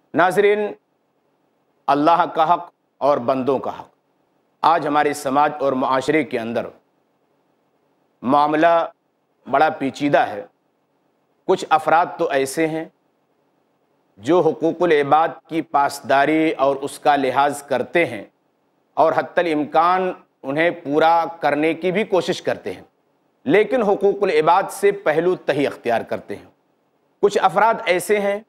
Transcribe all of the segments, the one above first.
नाज़रीन, अल्लाह का हक़ और बंदों का हक़ आज हमारे समाज और मुआशरे के अंदर मामला बड़ा पेचीदा है। कुछ अफराद तो ऐसे हैं जो हुकूकुल इबाद की पासदारी और उसका लिहाज करते हैं और हत्तल इम्कान उन्हें पूरा करने की भी कोशिश करते हैं, लेकिन हुकूकुल इबाद से पहलू तही अख्तियार करते हैं। कुछ अफराद ऐसे हैं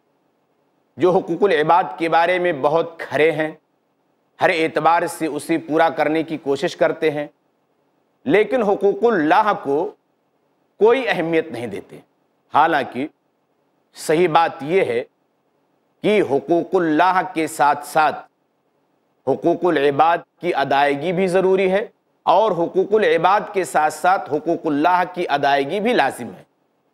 जो हुकूकुल इबाद के बारे में बहुत खरे हैं, हर एतबार से उसे पूरा करने की कोशिश करते हैं, लेकिन हुकूकुल्लाह को कोई अहमियत नहीं देते। हालांकि सही बात यह है कि हुकूकुल्लाह के साथ साथ हुकूकुल इबाद की अदायगी भी ज़रूरी है और हुकूकुल इबाद के साथ साथ हुकूकुल्लाह की अदायगी भी लाजिम है।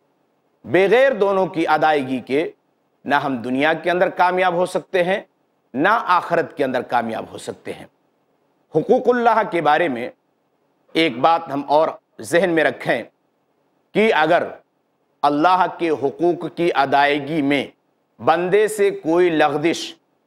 बगैर दोनों की अदायगी के ना हम दुनिया के अंदर कामयाब हो सकते हैं, ना आखिरत के अंदर कामयाब हो सकते हैं। हुकूकुल्लाह के बारे में एक बात हम और जहन में रखें कि अगर अल्लाह के हुकूक की अदायगी में बंदे से कोई लग़ज़िश,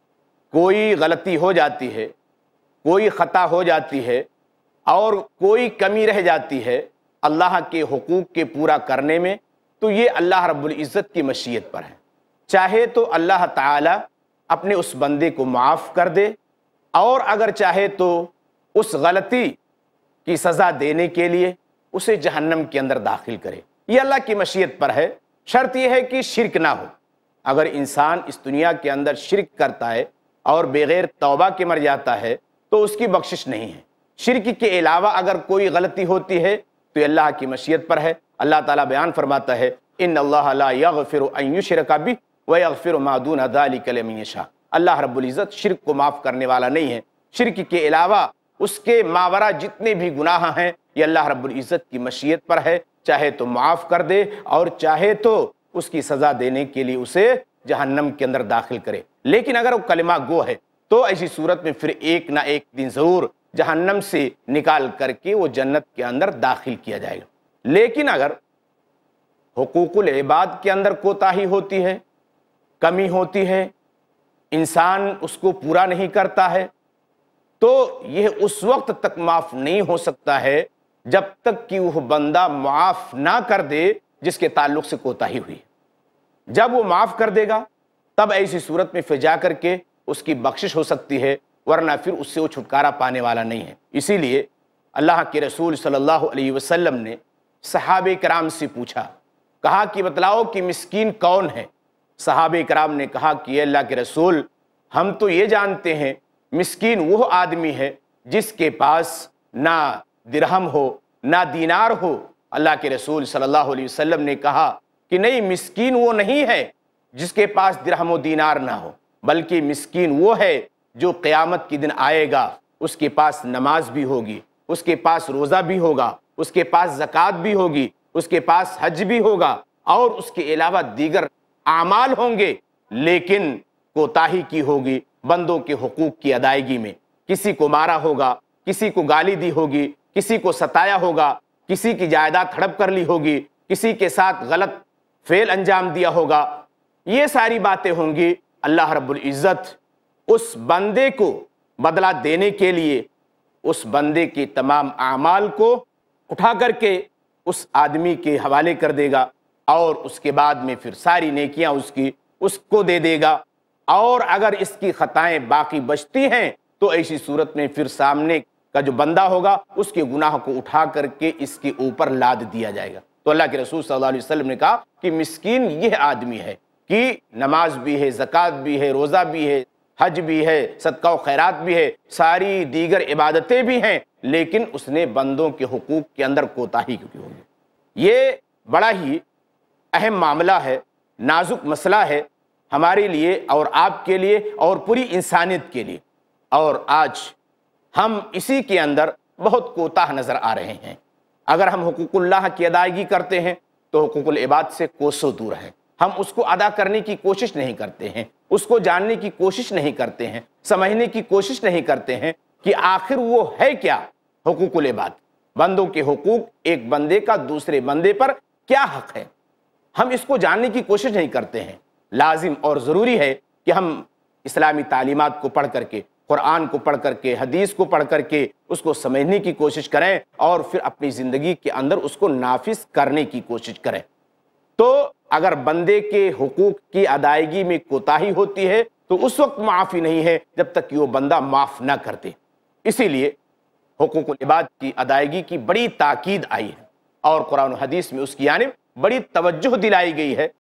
कोई गलती हो जाती है, कोई ख़ता हो जाती है और कोई कमी रह जाती है अल्लाह के हुकूक के पूरा करने में, तो ये अल्लाह रब्बुल इज़्ज़त की मशीयत पर है। चाहे तो अल्लाह ताला अपने उस बंदे को माफ़ कर दे और अगर चाहे तो उस गलती की सज़ा देने के लिए उसे जहन्नम के अंदर दाखिल करे। ये अल्लाह की मशीयत पर है। शर्त यह है कि शिरक ना हो। अगर इंसान इस दुनिया के अंदर शिरक करता है और बगैर तौबा के मर जाता है तो उसकी बख्शिश नहीं है। शिरक के अलावा अगर कोई गलती होती है तो अल्लाह की मशीयत पर है। अल्लाह ताला बयान फरमाता है, इन्नल्लाह ला यग़फ़िरु अन युश्रका बिही व यग़फ़िरु मा दून ज़ालिका लिमन यशा। अल्लाह रब्बुल इज़्ज़त शिरक को माफ़ करने वाला नहीं है। शिरक के अलावा उसके मावरा जितने भी गुनाह हैं ये अल्लाह रब्बुल इज़्ज़त की मशीयत पर है। चाहे तो माफ़ कर दे और चाहे तो उसकी सज़ा देने के लिए उसे जहन्नम के अंदर दाखिल करे। लेकिन अगर वो कलिमा गो है तो ऐसी सूरत में फिर एक ना एक दिन ज़रूर जहन्नम से निकाल करके वो जन्नत के अंदर दाखिल किया जाएगा। लेकिन अगर हुकूकुल इबाद के अंदर कोताही होती है, कमी होती है, इंसान उसको पूरा नहीं करता है, तो यह उस वक्त तक माफ़ नहीं हो सकता है जब तक कि वह बंदा माफ़ ना कर दे जिसके ताल्लुक से कोताही हुई। जब वो माफ़ कर देगा तब ऐसी सूरत में फिर जा करके उसकी बख्शिश हो सकती है, वरना फिर उससे वो छुटकारा पाने वाला नहीं है। इसीलिए अल्लाह के रसूल सल्लल्लाहु अलैहि वसल्लम ने सहाबे कराम से पूछा, कहा कि बतलाओ कि मिस्कीन कौन है। सहाबे कराम ने कहा कि अल्लाह के रसूल, हम तो ये जानते हैं मिस्कीन वो आदमी है जिसके पास ना दिरहम हो, ना दीनार हो। अल्लाह के रसूल सल्लल्लाहु अलैहि वसल्लम ने कहा कि नहीं, मिस्कीन वो नहीं है जिसके पास दिरहम व दीनार ना हो, बल्कि मिस्कीन वो है जो क़यामत के दिन आएगा, उसके पास नमाज भी होगी, उसके पास रोज़ा भी होगा, उसके पास ज़कात भी होगी, उसके पास हज भी होगा और उसके अलावा दीगर आमाल होंगे, लेकिन कोताही की होगी बंदों के हुकूक की अदायगी में। किसी को मारा होगा, किसी को गाली दी होगी, किसी को सताया होगा, किसी की जायदाद हड़प कर ली होगी, किसी के साथ गलत फेल अंजाम दिया होगा। ये सारी बातें होंगी। अल्लाह रब्बुल इज़्ज़त उस बंदे को बदला देने के लिए उस बंदे के तमाम आमाल को उठा करके उस आदमी के हवाले कर देगा और उसके बाद में फिर सारी नेकियां उसको दे देगा। और अगर इसकी खताएं बाकी बचती हैं तो ऐसी सूरत में फिर सामने का जो बंदा होगा उसके गुनाह को उठा करके इसके ऊपर लाद दिया जाएगा। तो अल्लाह के रसूल सल्लल्लाहु अलैहि वसल्लम ने कहा कि मिस्कीन यह आदमी है कि नमाज भी है, ज़कात भी है, रोज़ा भी है, हज भी है, सदका व खैरात भी है, सारी दीगर इबादतें भी हैं, लेकिन उसने बंदों के हुकूक के अंदर कोताही क्यों की होगी। ये बड़ा ही अहम मामला है, नाजुक मसला है हमारे लिए और आपके लिए और पूरी इंसानियत के लिए। और आज हम इसी के अंदर बहुत कोताह नज़र आ रहे हैं। अगर हम हुकूकुल्लाह की अदायगी करते हैं तो हुकूकुल इबाद से कोसों दूर है। हम उसको अदा करने की कोशिश नहीं करते हैं, उसको जानने की कोशिश नहीं करते हैं, समझने की कोशिश नहीं करते हैं कि आखिर वो है क्या हुकूकुल इबाद। बंदों के हुकूक, एक बंदे का दूसरे बंदे पर क्या हक है, हम इसको जानने की कोशिश नहीं करते हैं। लाजिम और ज़रूरी है کہ ہم اسلامی تعلیمات کو پڑھ کر کے، قرآن کو پڑھ کر کے، حدیث کو پڑھ کر کے اس کو سمجھنے کی کوشش کریں اور پھر اپنی زندگی کے اندر اس کو نافذ کرنے کی کوشش کریں۔ تو اگر بندے کے حقوق کی ادائیگی میں کوتاہی ہوتی ہے تو اس وقت معافی نہیں ہے جب تک کہ وہ بندہ معاف نہ کر دے۔ اسی لیے حقوق العباد کی ادائیگی کی بڑی تاکید آئی ہے اور قرآن و حدیث میں اس کی جانب بڑی توجہ دلائی گئی ہے